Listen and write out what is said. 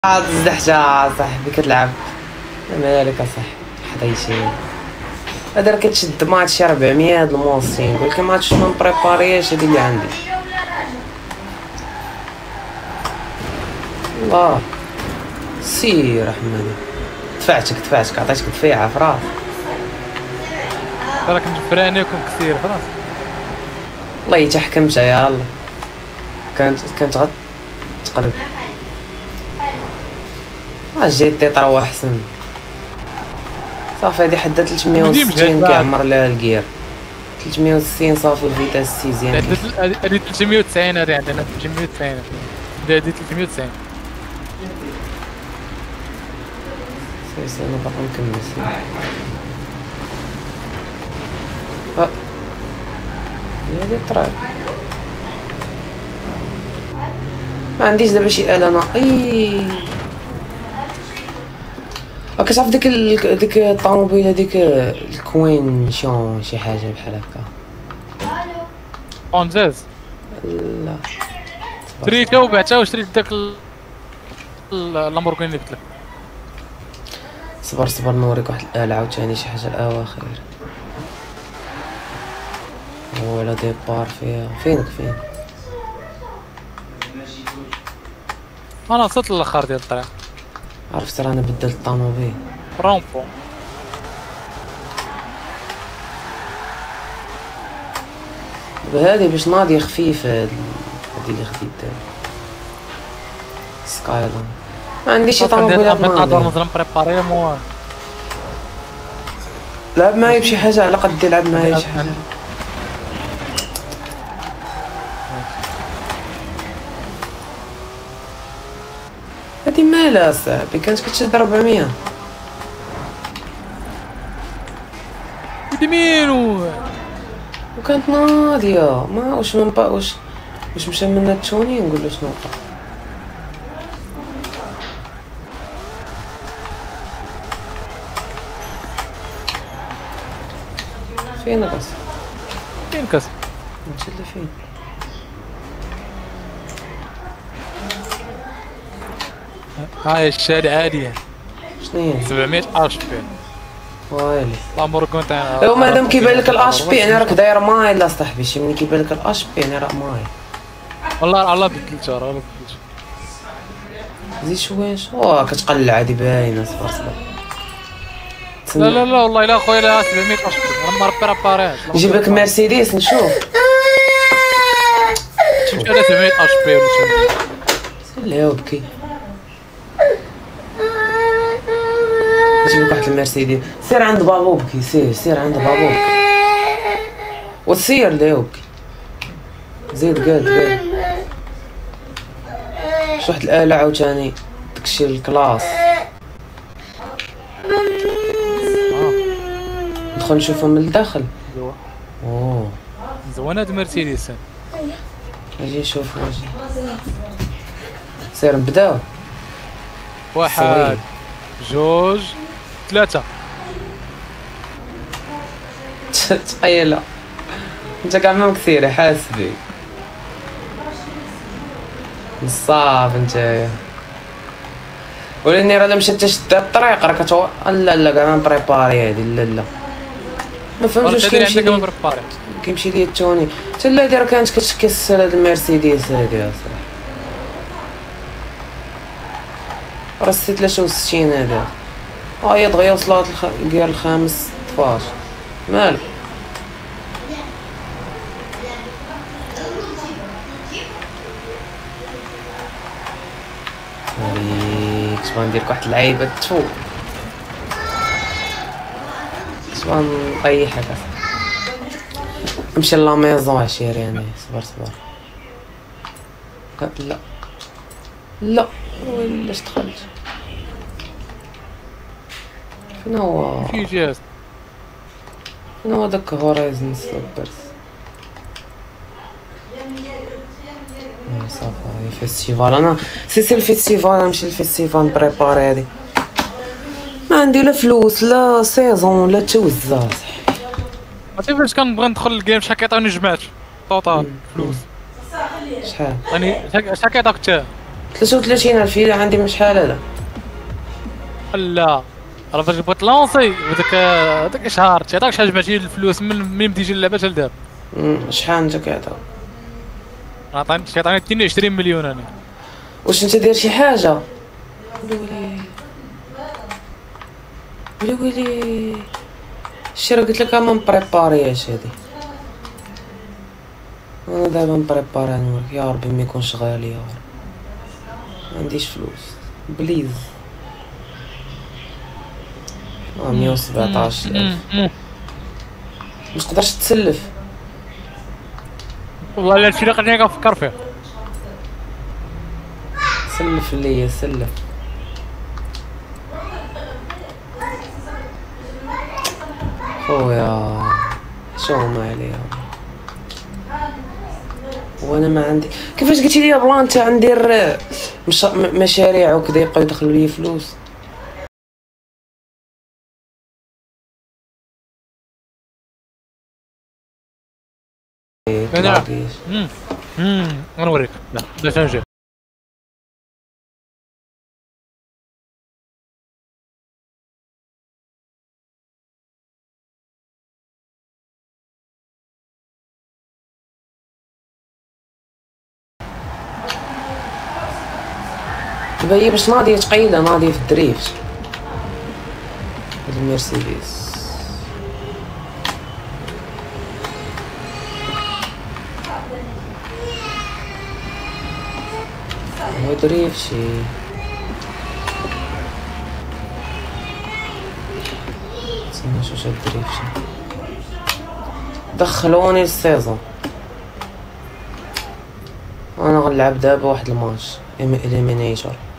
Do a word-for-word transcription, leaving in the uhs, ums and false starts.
الزحجة صاحبي كتلعب مالك اصاحبي حطيتي هذا راه كتشد ماتش ربعمية د الموسين قولك ماتش ما مبريبارياش هادي اللي عندي الله سير احمد دفعتك دفعتك عطيتك دفيعة في راسك راك نفرانيكم كثير خلاص والله حتى حكمتها يا الله كانت كانت غد تقلب جيت تيطرا احسن صافي هادي حدا ثلاثمية وستين كيعمر لها الكير ثلاثمية وستين صافي الفيتاس سيزيام هادي ثلاثمية وتسعين هادي عندنا ثلاثمية وتسعين هادي ثلاثمية وتسعين سير سير انا باقي نكمل سير ها هادي طرا ما عنديش دابا شي آلة انا اي كتعرف ديك ال... ديك الطوموبيل هذيك الكوين شون شي حاجه بحال هكا اونزاز لا شريتها وبعتها وشريت داك اللامبورغيني اللي قلت لك صبر صبر نوريك واحد الآلة عاوتاني شي حاجه الاواخر ولا ديبار فيها فينك فين انا وصلت للاخر ديال الطريق عرفت راه انا بدلت الطوموبيل رومبو هادي باش ناضيه خفيفه هادي اللي خديت دابا سكايلاين ما عنديش شي طوموبيلات ناضيه نقدر نبريباري مو لعب معايا بشي حاجه على قد لعب معايا شي حاجه هادي مالها صاحبي كانت كتشد ربعمية هادي مينو وكانت ناضية ما واش من با واش واش مشى منا التوني نقول له شنو وقع فين الراس فين كاس نتشلى فين هاي الشارع عادية شناهي سبعمية اش بي ويلي لامبورغون تاعنا ايوا مادام كيبان لك الاش بي يعني راك داير ماي لا صاحبي شي ملي كيبان لك الاش بي يعني راه ماي والله على بدلتها راه بدلتها زيد شويه واه كتقلع هادي باينه صبر صبر لا لا لا والله الا خويا لا سبعمية اش بي ما ريباريهاش نجيب لك مرسيدس نشوف تمشي على سبعمية اش بي ولا شنو سلي وبكي نجيب لك واحد المرسيدس سير عند بابوبكي سير سير عند بابوبكي وسير ليوبكي زيد قاد قاد شي واحد الآلة عاوتاني داكشي الكلاس ندخل نشوفها من الداخل اوه زوينة هاد مرسيدس اجي نشوف اجي سير نبداو واحد جوج ثلاثة تخيل انت كاع ما كثير حاسبي نصاف نتايا ولاني راه الا مشيت تشد الطريق راه كتو لا لا كاع ما مبريباري هادي لا لا ما فهمتش واش كيمشي لي كيمشي لي التوني حتى لا هادي راه كانت كتكسر هاد المرسيدس هادي اصاحبي راه سي ثلاثة وستين هذا ها هي دغيا وصلات الكير الخامس طفاش مالك ويلي كنت غندير لك واحد اللعيبه تفو كنت غنطيحك نمشي لا ميزون عشيري انا صبر صبر لا لا ولاش دخلت فين هو في جهاز فين هو داك هورايزن سليبرز صافي فيستيفال انا سي سي الفيستيفال نمشي للفيستيفال بريباري هادي ما عندي لا فلوس لا سيزون لا توزع صاحبي عرفتي فاش كنبغي ندخل الجيم شحال كيعطيوني جمعت طوطال فلوس شحال يعني شحال كيعطيك انت ثلاثة وثلاثين ألف إلا عندي من شحال هذا؟ لا راه فاش بغيت لونسي بداك هذاك شهر تعطاك شحال جمعتي الفلوس من ملي بديتي اللعبه حتى لدابا. شحال انت كيعطيو؟ عطاني كيعطيني اثنين وعشرين مليون انا. واش انت داير شي حاجه؟ ويلي ويلي ويلي شتي راه قلت لك ما مبريبارياش هادي. انا دابا مبريباري نوريك. يا ربي ما يكونش غالي يا رب. ما عنديش فلوس بليز. اه مية وسبعطاش ألف. ما تقدرش تسلف والله الا هادشي اللي قلت لك كنفكر فيه. سلف ليا سلف. خويا شو ما عليا وانا ما عندي. كيفاش قلتي لي بلان انت ندير مش... مشاريع وكذا يبقاو يدخلوا لي فلوس؟ انا امم امم غنوريك. لا لا تنجي دابا هي باش ناضيه تقيله ناضيه في الدريفت هاد المرسيدس. هو دريفتي تسنى شو شاد دريفتي. دخلوني السيزون انا غنلعب دابا واحد الماتش اليمينيتور.